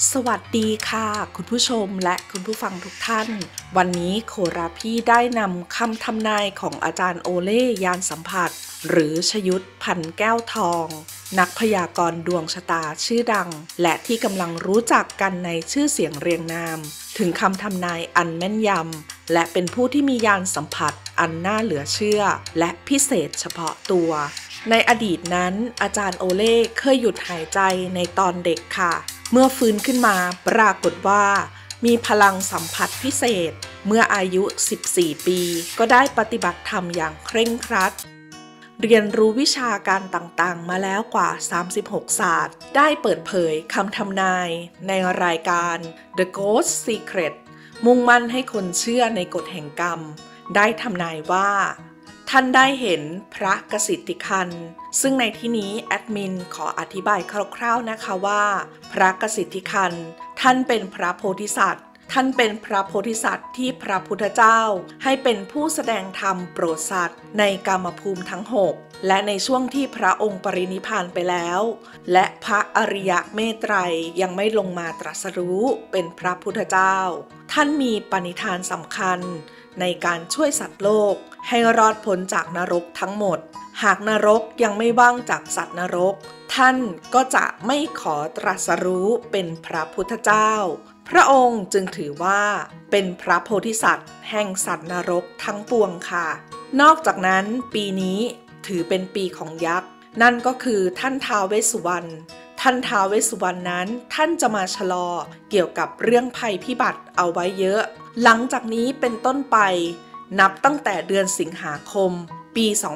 สวัสดีค่ะคุณผู้ชมและคุณผู้ฟังทุกท่านวันนี้โคราพี่ได้นำคำทำนายของอาจารย์โอเล่ยานสัมผัสหรือชยุทธพันแก้วทองนักพยากรณ์ดวงชะตาชื่อดังและที่กำลังรู้จักกันในชื่อเสียงเรียงนามถึงคำทำนายอันแม่นยำและเป็นผู้ที่มียานสัมผัสอันน่าเหลือเชื่อและพิเศษเฉพาะตัวในอดีตนั้นอาจารย์โอเล่เคยหยุดหายใจในตอนเด็กค่ะเมื่อฟื้นขึ้นมาปรากฏว่ามีพลังสัมผัสพิเศษเมื่ออายุ 14 ปีก็ได้ปฏิบัติธรรมอย่างเคร่งครัดเรียนรู้วิชาการต่างๆมาแล้วกว่า 36 ศาสตร์ได้เปิดเผยคำทำนายในรายการ The Ghost Secret มุ่งมั่นให้คนเชื่อในกฎแห่งกรรมได้ทำนายว่าท่านได้เห็นพระกสิทธิคันซึ่งในที่นี้แอดมินขออธิบายคร่าวๆนะคะว่าพระกสิทธิคันท่านเป็นพระโพธิสัตว์ท่านเป็นพระโพธิสัตว์ที่พระพุทธเจ้าให้เป็นผู้แสดงธรรมโปรดสัตว์ในกามภูมิทั้ง6และในช่วงที่พระองค์ปรินิพพานไปแล้วและพระอริยเมตไตรยังไม่ลงมาตรัสรู้เป็นพระพุทธเจ้าท่านมีปณิธานสำคัญในการช่วยสัตว์โลกให้รอดพ้นจากนรกทั้งหมดหากนรกยังไม่ว่างจากสัตว์นรกท่านก็จะไม่ขอตรัสรู้เป็นพระพุทธเจ้าพระองค์จึงถือว่าเป็นพระโพธิสัตว์แห่งสัตว์นรกทั้งปวงค่ะนอกจากนั้นปีนี้ถือเป็นปีของยักษ์นั่นก็คือท่านท้าวเวสสุวรรณท่านท้าวเวสสุวรรณนั้นท่านจะมาชะลอเกี่ยวกับเรื่องภัยพิบัติเอาไว้เยอะหลังจากนี้เป็นต้นไปนับตั้งแต่เดือนสิงหาคมปี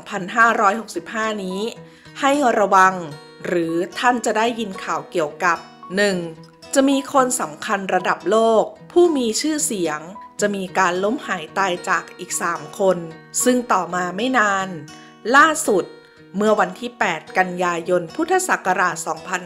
2565 นี้ให้ระวังหรือท่านจะได้ยินข่าวเกี่ยวกับ 1. จะมีคนสำคัญระดับโลกผู้มีชื่อเสียงจะมีการล้มหายตายจากอีก 3 คนซึ่งต่อมาไม่นานล่าสุดเมื่อวันที่ 8 กันยายน พุทธศักราช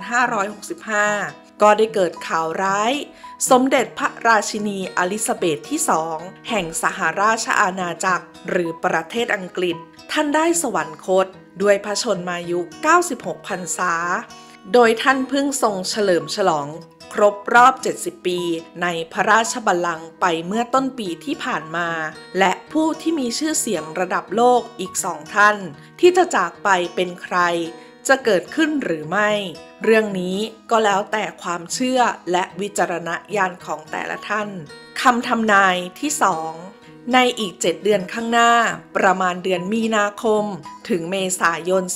2565 ก็ได้เกิดข่าวร้ายสมเด็จพระราชินีอลิซาเบธที่ 2 แห่งสหราชอาณาจักรหรือประเทศอังกฤษท่านได้สวรรคตด้วยพระชนมายุ 96 พรรษาโดยท่านเพิ่งทรงเฉลิมฉลองครบรอบ 70 ปีในพระราชบัลลังก์ไปเมื่อต้นปีที่ผ่านมาและผู้ที่มีชื่อเสียงระดับโลกอีก 2 ท่านที่จะจากไปเป็นใครจะเกิดขึ้นหรือไม่เรื่องนี้ก็แล้วแต่ความเชื่อและวิจารณญาณของแต่ละท่านคำทำนายที่ 2ในอีก 7 เดือนข้างหน้าประมาณเดือนมีนาคมถึงเมษายน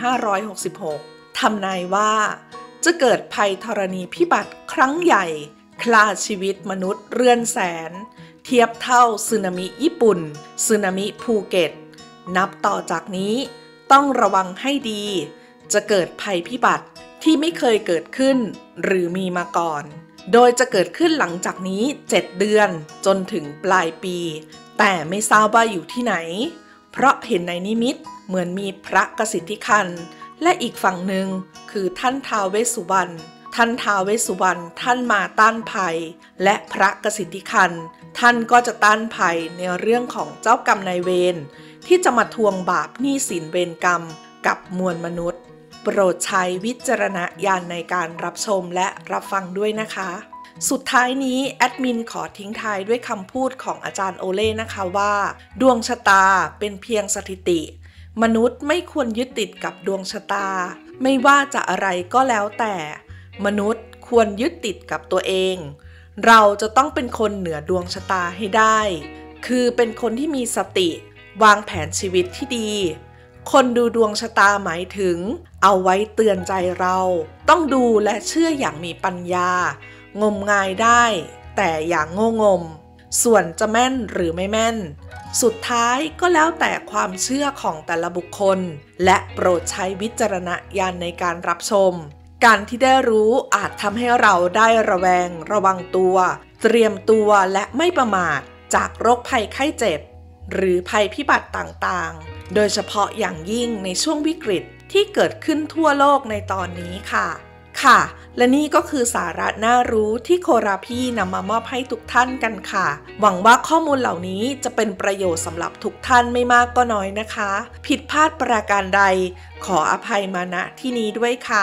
2566 ทำนายว่าจะเกิดภัยธรณีพิบัติครั้งใหญ่คลาชีวิตมนุษย์เรือนแสนเทียบเท่าสึนามิญี่ปุ่นสึนามิภูเก็ตนับต่อจากนี้ต้องระวังให้ดีจะเกิดภัยพิบัติที่ไม่เคยเกิดขึ้นหรือมีมาก่อนโดยจะเกิดขึ้นหลังจากนี้ 7 เดือนจนถึงปลายปีแต่ไม่ทราบว่าอยู่ที่ไหนเพราะเห็นในนิมิตเหมือนมีพระกสิทธิคันและอีกฝั่งหนึ่งคือท่านท้าวเวสสุวรรณท่านท้าวเวสสุวรรณท่านมาต้านภัยและพระกสิทธิคันท่านก็จะต้านภัยในเรื่องของเจ้ากรรมนายเวรที่จะมาทวงบาปหนี้สินเวรกรรมกับมวลมนุษย์โปรดใช้วิจารณญาณในการรับชมและรับฟังด้วยนะคะสุดท้ายนี้แอดมินขอทิ้งท้ายด้วยคำพูดของอาจารย์โอเล่นะคะว่าดวงชะตาเป็นเพียงสถิติมนุษย์ไม่ควรยึดติดกับดวงชะตาไม่ว่าจะอะไรก็แล้วแต่มนุษย์ควรยึดติดกับตัวเองเราจะต้องเป็นคนเหนือดวงชะตาให้ได้คือเป็นคนที่มีสติวางแผนชีวิตที่ดีคนดูดวงชะตาหมายถึงเอาไว้เตือนใจเราต้องดูและเชื่ออย่างมีปัญญางมงายได้แต่อย่างโง่งมส่วนจะแม่นหรือไม่แม่นสุดท้ายก็แล้วแต่ความเชื่อของแต่ละบุคคลและโปรดใช้วิจารณญาณในการรับชมการที่ได้รู้อาจทำให้เราได้ระแวงระวังตัวเตรียมตัวและไม่ประมาทจากโรคภัยไข้เจ็บหรือภัยพิบัติต่างๆโดยเฉพาะอย่างยิ่งในช่วงวิกฤตที่เกิดขึ้นทั่วโลกในตอนนี้ค่ะและนี่ก็คือสาระน่ารู้ที่โคราพี่นำมามอบให้ทุกท่านกันค่ะหวังว่าข้อมูลเหล่านี้จะเป็นประโยชน์สำหรับทุกท่านไม่มากก็น้อยนะคะผิดพลาดประการใดขออภัยมาณที่นี้ด้วยค่ะ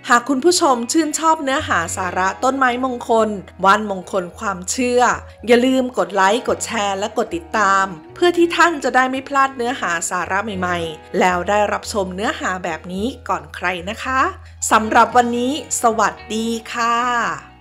หากคุณผู้ชมชื่นชอบเนื้อหาสาระต้นไม้มงคลวันมงคลความเชื่ออย่าลืมกดไลค์กดแชร์และกดติดตามเพื่อที่ท่านจะได้ไม่พลาดเนื้อหาสาระใหม่ๆแล้วได้รับชมเนื้อหาแบบนี้ก่อนใครนะคะสำหรับวันนี้สวัสดีค่ะ